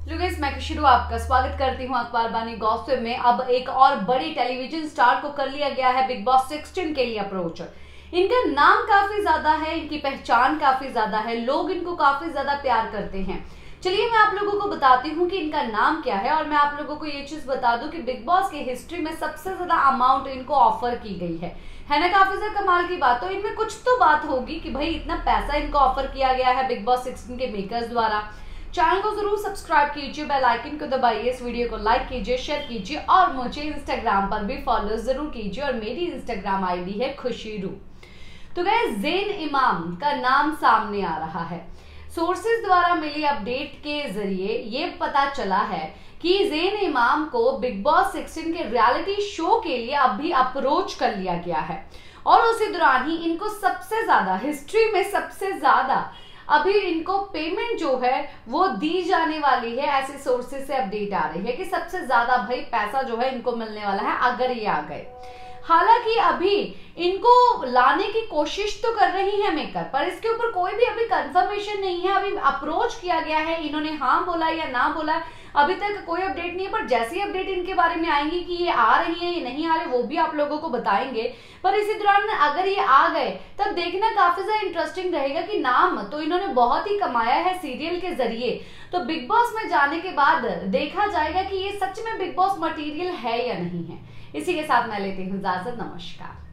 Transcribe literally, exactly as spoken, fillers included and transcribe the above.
Guys, मैं खुशरू आपका स्वागत करती हूं अखबार बानी गॉसिप में। अब एक और बड़ी टेलीविजन स्टार को कर लिया गया है बिग बॉस सोलह के लिए अप्रोच। इनका नाम काफी ज्यादा है, इनकी पहचान काफी ज्यादा है, लोग इनको काफी ज्यादा प्यार करते हैं। चलिए मैं आप लोगों को बताती हूँ कि इनका नाम क्या है और मैं आप लोगों को ये चीज बता दूं कि बिग बॉस की हिस्ट्री में सबसे ज्यादा अमाउंट इनको ऑफर की गई है है ना। काफी ज्यादा कमाल की बात। तो इनमें कुछ तो बात होगी कि भाई इतना पैसा इनको ऑफर किया गया है बिग बॉस सोलह के मेकर्स द्वारा। चैनल को जरूर सब्सक्राइब कीजिए, बेल आइकन को दबाइए, इस वीडियो को लाइक कीजिए, शेयर कीजिए और मुझे इंस्टाग्राम पर भी फॉलो जरूर कीजिए और मेरी इंस्टाग्राम आईडी है खुशीरू। तो गाइस, ज़ेन इमाम का नाम सामने आ रहा है। सोर्सेज द्वारा मिली अपडेट के जरिए ये पता चला है कि ज़ेन इमाम को बिग बॉस सोलह के रियलिटी शो के लिए अभी अप्रोच कर लिया गया है और उसी दौरान ही इनको सबसे ज्यादा हिस्ट्री में सबसे ज्यादा अभी इनको पेमेंट जो है वो दी जाने वाली है। ऐसे सोर्सेज से अपडेट आ रही है कि सबसे ज्यादा भाई पैसा जो है इनको मिलने वाला है अगर ये आ गए। हालांकि अभी इनको लाने की कोशिश तो कर रही है मेकर, पर इसके ऊपर कोई भी अभी कंफर्मेशन नहीं है। अभी अप्रोच किया गया है, इन्होंने हाँ बोला या ना बोला अभी तक कोई अपडेट नहीं है। पर जैसी अपडेट इनके बारे में आएंगी कि ये आ रही है ये नहीं आ रहे, वो भी आप लोगों को बताएंगे। पर इसी दौरान अगर ये आ गए तब देखना काफी ज्यादा इंटरेस्टिंग रहेगा कि नाम तो इन्होंने बहुत ही कमाया है सीरियल के जरिए। तो बिग बॉस में जाने के बाद देखा जाएगा कि ये सच में बिग बॉस मटेरियल है या नहीं है। इसी के साथ मैं लेती हूँ इजाजत। नमस्कार।